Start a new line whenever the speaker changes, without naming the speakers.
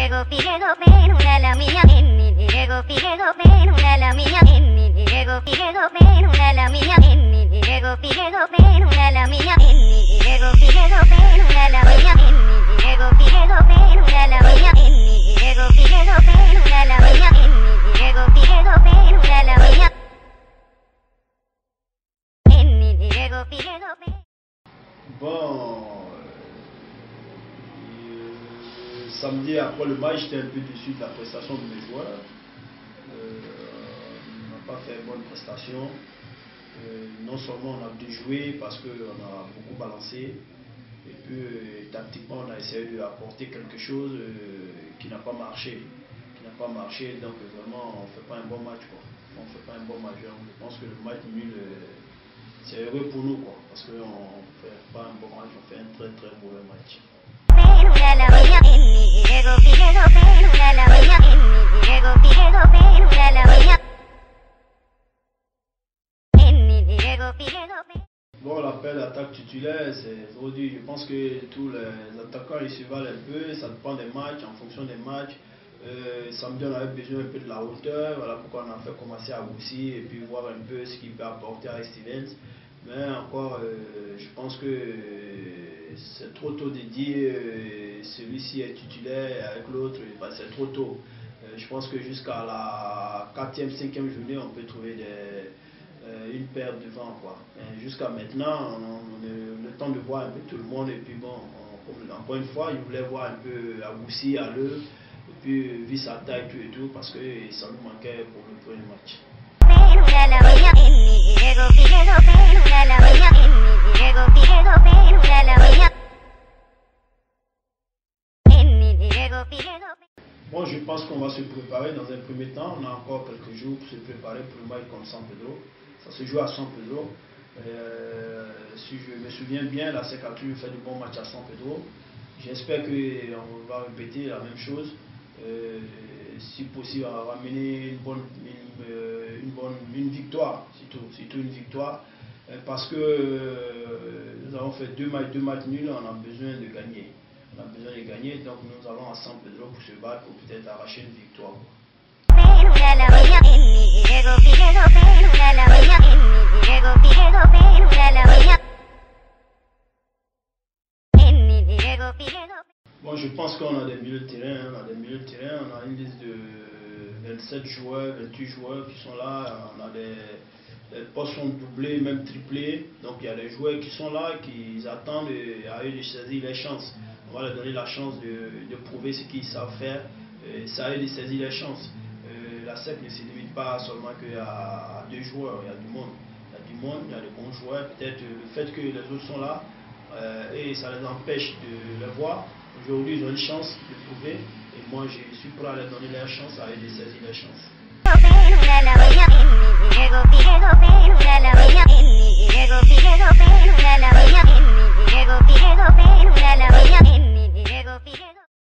Diego bene nella mia inni, Diego bene nella mia inni, Diego bene nella mia inni, Diego bene nella mia inni, Diego bene nella mia inni, Diego bene nella mia inni, Diego bene nella mia inni, Diego bene nella mia inni, Diego bene.
Bon, samedi après le match, j'étais un peu déçu de la prestation de mes joueurs. On n'a pas fait une bonne prestation. Non seulement on a déjoué parce qu'on a beaucoup balancé, et puis tactiquement on a essayé d'apporter quelque chose qui n'a pas marché. Donc vraiment on ne fait pas un bon match, quoi. On fait pas un bon match. Je pense que le match nul, c'est heureux pour nous, quoi, parce qu'on ne fait pas un bon match, on fait un très très mauvais match. Bon, l'appel d'attaque titulaire, c'est trop dur. Je pense que tous les attaquants ils se valent un peu, ça dépend des matchs, en fonction des matchs. Samedi on avait besoin un peu de la hauteur, voilà pourquoi on a fait commencer à Boussi et puis voir un peu ce qu'il peut apporter à Stevens. Mais encore, je pense que c'est trop tôt de dire celui-ci est titulaire avec l'autre, c'est trop tôt. Je pense que jusqu'à la 4e, 5e journée, on peut trouver une paire devant, quoi. Jusqu'à maintenant, on a le temps de voir un peu tout le monde. Et puis bon, encore une fois, il voulait voir un peu Aboussi à l'heure, et puis vu sa taille et tout, parce que ça nous manquait pour le premier match. Bon, je pense qu'on va se préparer dans un premier temps. On a encore quelques jours pour se préparer pour le match contre San Pedro. Ça se joue à San Pedro. Si je me souviens bien, la Secature fait de bons matchs à San Pedro. J'espère qu'on va répéter la même chose. Si possible, on va ramener une victoire, surtout une victoire. Parce que nous avons fait deux matchs nuls, on a besoin de gagner. Donc nous allons à San Pedro pour se battre, pour peut-être arracher une victoire. Bon, je pense qu'on a des milieux de terrain, on a une liste de 27 joueurs, 28 joueurs qui sont là, on a des postes sont doublés, même triplés, donc il y a des joueurs qui sont là, qui attendent à eux de saisir les chances. On va leur donner la chance de prouver ce qu'ils savent faire, c'est à eux de saisir les chances. La SEC ne se limite pas seulement qu'à 2 joueurs, il y a du monde. Il y a de bons joueurs. Peut-être le fait que les autres sont là et ça les empêche de les voir. Aujourd'hui, ils ont une chance de prouver et moi je suis prêt à leur donner leur chance, à eux de saisir leur chance.